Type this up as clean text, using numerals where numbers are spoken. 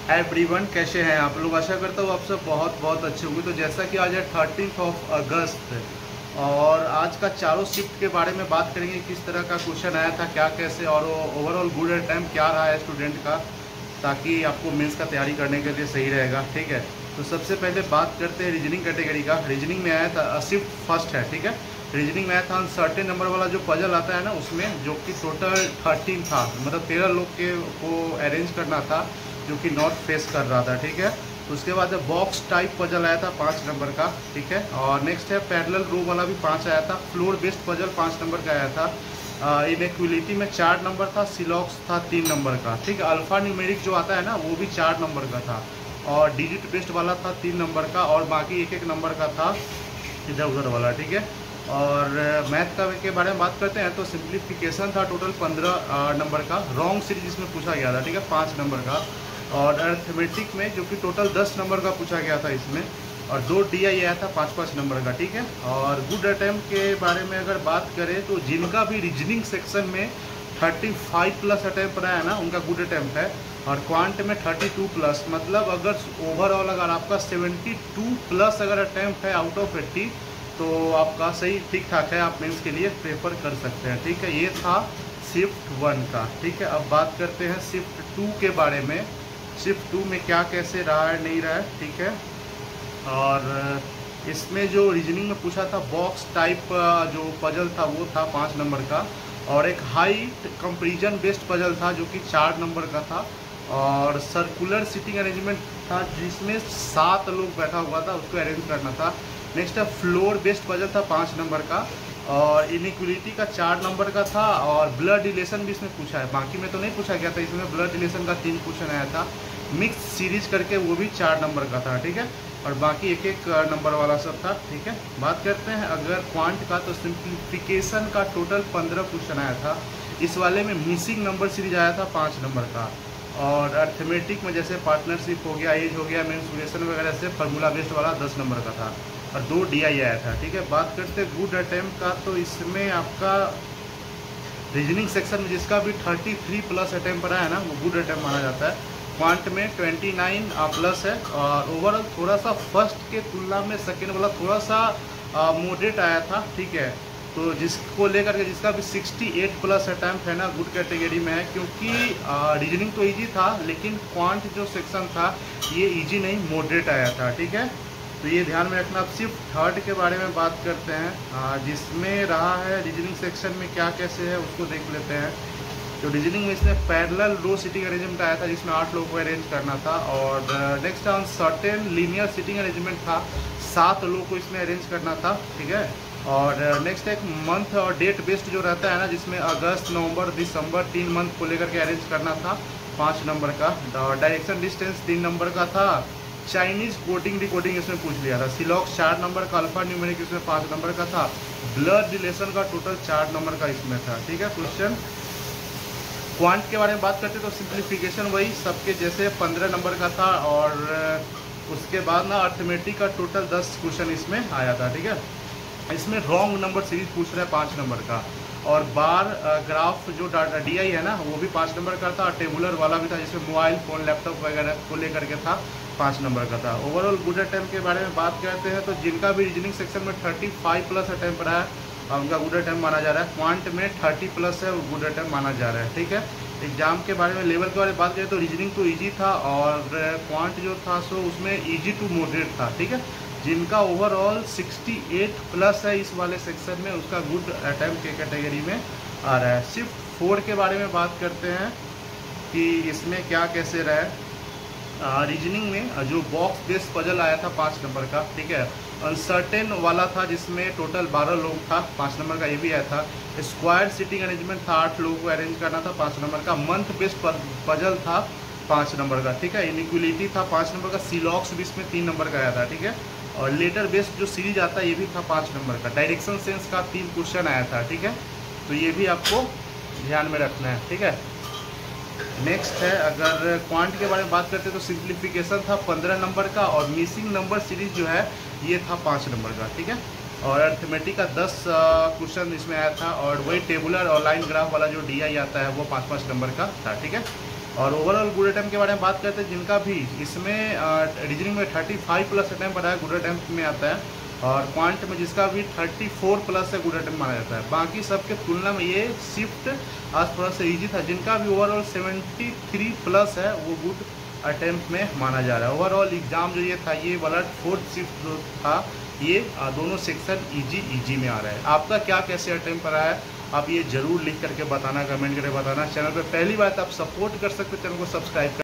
Everyone, कैसे हैं आप लोग। आशा करता हूँ आप सब बहुत बहुत अच्छे होंगे। तो जैसा कि आज है 13 अगस्त और आज का चारों शिफ्ट के बारे में बात करेंगे। किस तरह का क्वेश्चन आया था, क्या कैसे, और ओवरऑल गुड टाइम क्या रहा है स्टूडेंट का, ताकि आपको मेंस का तैयारी करने के लिए सही रहेगा। ठीक है, तो सबसे पहले बात करते हैं रीजनिंग कैटेगरी का। रीजनिंग में आया था शिफ्ट फर्स्ट है। ठीक है, रीजनिंग में आया था अनसर्टेन नंबर वाला जो पजल आता है ना, उसमें जो कि टोटल 13 था, मतलब 13 लोग के को अरेंज करना था, जो कि नॉर्थ फेस कर रहा था। ठीक है, तो उसके बाद बॉक्स टाइप पजल आया था 5 नंबर का। ठीक है, और नेक्स्ट है पैरेलल रो वाला भी 5 आया था। फ्लोर बेस्ड पजल 5 नंबर का आया था। इनइक्वलिटी में 4 नंबर था। सिलॉक्स था 3 नंबर का। ठीक है, अल्फा न्यूमेरिक जो आता है ना, वो भी 4 नंबर का था। और डिजिट बेस्ड वाला था 3 नंबर का, और बाकी एक एक नंबर का था इधर उधर वाला। ठीक है, और मैथ का के बारे में बात करते हैं तो सिंप्लीफिकेशन था टोटल 15 नंबर का। रॉन्ग सीरीज इसमें पूछा गया था। ठीक है, 5 नंबर का। और अर्थमेटिक में जो कि टोटल 10 नंबर का पूछा गया था इसमें, और 2 DI आया था 5-5 नंबर का। ठीक है, और गुड अटैम्प्ट के बारे में अगर बात करें तो जिनका भी रीजनिंग सेक्शन में 35 प्लस अटैम्प्ट रहा है ना, उनका गुड अटैम्प्ट है। और क्वांट में 32 प्लस, मतलब अगर ओवरऑल अगर आपका 72 प्लस अगर अटैम्प्ट है आउट ऑफ 80, तो आपका सही ठीक ठाक है, आप मेंस के लिए प्रेफर कर सकते हैं। ठीक है, ये था शिफ्ट 1 का। ठीक है, अब बात करते हैं शिफ्ट 2 के बारे में। शिफ्ट 2 में क्या कैसे रहा है, नहीं रहा है। ठीक है, और इसमें जो रीजनिंग में पूछा था बॉक्स टाइप जो पजल था वो था 5 नंबर का, और एक हाइट कंपेरिजन बेस्ड पजल था जो कि 4 नंबर का था, और सर्कुलर सीटिंग अरेंजमेंट था जिसमें 7 लोग बैठा हुआ था, उसको अरेंज करना था। नेक्स्ट है फ्लोर बेस्ड पजल था 5 नंबर का, और इनइक्वलिटी का 4 नंबर का था, और ब्लड रिलेशन भी इसमें पूछा है। बाकी में तो नहीं पूछा गया था, इसमें ब्लड रिलेशन का 3 क्वेश्चन आया था। मिक्स सीरीज करके वो भी 4 नंबर का था। ठीक है, और बाकी एक एक नंबर वाला सब था। ठीक है, बात करते हैं अगर क्वांट का, तो सिंप्लीफिकेशन का टोटल 15 क्वेश्चन आया था। इस वाले में मिसिंग नंबर सीरीज आया था 5 नंबर का। और अर्थमेटिक में जैसे पार्टनरशिप हो गया, एज हो गया, मेंसुरेशन वगैरह से फार्मूला बेस्ड वाला 10 नंबर का था, और 2 DI आया था। ठीक है, बात करते हैं गुड अटैम्प्ट का, तो इसमें आपका रीजनिंग सेक्शन में जिसका भी 33 प्लस अटैम्प्ट रहा है ना, वो गुड अटैम्प्ट माना जाता है। क्वांट में 29 प्लस है, और ओवरऑल थोड़ा सा फर्स्ट के तुलना में सेकेंड वाला थोड़ा सा मॉडरेट आया था। ठीक है, तो जिसको लेकर के जिसका भी 68 प्लस अटैम्प्ट है ना, गुड कैटेगरी में है, क्योंकि रीजनिंग तो इजी था, लेकिन क्वांट जो सेक्शन था ये इजी नहीं, मॉडरेट आया था। ठीक है, तो ये ध्यान में रखना। अब शिफ्ट 3 के बारे में बात करते हैं, जिसमें रहा है रीजनिंग सेक्शन में क्या कैसे है उसको देख लेते हैं। तो रीजनिंग में इसमें पैरेलल रो सीटिंग अरेंजमेंट आया था, जिसमें 8 लोगों को अरेंज करना था। और next on certain linear seating arrangement था, 7 लोगों को इसमें अरेंज करना था। ठीक है, और नेक्स्ट एक मंथ और डेट बेस्ड जो रहता है ना, जिसमें अगस्त, नवंबर, दिसंबर 3 मंथ को लेकर के अरेंज करना था, 5 नंबर का। डायरेक्शन डिस्टेंस 3 नंबर का था। चाइनीज कोडिंग डिकोडिंग इसमें पूछ लिया था। सिलॉक्स 4 नंबर का। अल्फा न्यूमेरिक इसमें 5 नंबर का था। ब्लड रिलेशन का टोटल 4 नंबर का इसमें था। ठीक है, क्वेश्चन क्वांट के बारे में बात करते तो सिंप्लीफिकेशन वही सबके जैसे 15 नंबर का था, और उसके बाद ना अर्थमेटिक का टोटल 10 क्वेश्चन इसमें आया था। ठीक है, इसमें रॉन्ग नंबर सीरीज पूछ रहा है 5 नंबर का, और बार ग्राफ जो DI है ना, वो भी 5 नंबर का था। और टेबुलर वाला भी था, जिसमें मोबाइल फ़ोन, लैपटॉप वगैरह को लेकर के था, 5 नंबर का था। ओवरऑल गुड अटैम्प्ट के बारे में बात करते हैं तो जिनका भी रीजनिंग सेक्शन में 35 प्लस अटैम्प्ट रहा है, उनका गुड अटैम्प्ट माना जा रहा है। क्वांट में 30 प्लस है, वो गुड अटैम्प्ट माना जा रहा है। ठीक है, एग्जाम के बारे में लेवल के बारे में बात करें तो रीजनिंग तो इजी था, और क्वांट जो था सो उसमें इजी टू मॉडरेट था। ठीक है, जिनका ओवरऑल 68 प्लस है इस वाले सेक्शन में, उसका गुड अटैम्प्ट के कैटेगरी में आ रहा है। शिफ्ट 4 के बारे में बात करते हैं कि इसमें क्या कैसे रहा है। रीजनिंग में जो बॉक्स बेस्ड पजल आया था 5 नंबर का। ठीक है, अनसर्टेन वाला था जिसमें टोटल 12 लोग था, 5 नंबर का ये भी आया था। स्क्वायर सीटिंग अरेंजमेंट था, 8 लोगों को अरेंज करना था, 5 नंबर का। मंथ बेस्ड पजल था 5 नंबर का। ठीक है, इनइक्वलिटी था 5 नंबर का। सिलॉक्स भी इसमें 3 नंबर का आया था। ठीक है, और लेटर बेस्ड जो सीरीज आता है ये भी था 5 नंबर का। डायरेक्शन सेंस का 3 क्वेश्चन आया था। ठीक है, तो ये भी आपको ध्यान में रखना है। ठीक है, नेक्स्ट है अगर क्वांट के बारे में बात करते हैं तो सिंप्लीफिकेशन था 15 नंबर का, और मिसिंग नंबर सीरीज जो है ये था 5 नंबर का। ठीक है, और अर्थमेटिक का 10 क्वेश्चन इसमें आया था, और वही टेबुलर और लाइन ग्राफ वाला जो DI आता है वो 5-5 नंबर का था। ठीक है, और ओवरऑल गुड अटैम्प्ट के बारे में बात करते हैं, जिनका भी इसमें रीजनिंग में 35 प्लस अटैम्प्ट रहा है गुड अटैम्प्ट में आता है, और क्वांट में जिसका भी 34 प्लस है गुड अटैम्प्ट माना जाता है। बाकी सबके तुलना में ये शिफ्ट आज थोड़ा सा ईजी था। जिनका भी ओवरऑल 73 प्लस है वो गुड अटैम्प्ट में माना जा रहा है। ओवरऑल एग्जाम जो ये था ये वाला 4th शिफ्ट जो था ये दोनों सेक्शन इजी में आ रहा है। आपका क्या कैसे अटैम्प्ट रहा है आप ये जरूर लिख करके बताना, कमेंट करके बताना। चैनल पे पहली बार तो आप सपोर्ट कर सकते हो, चैनल को सब्सक्राइब कर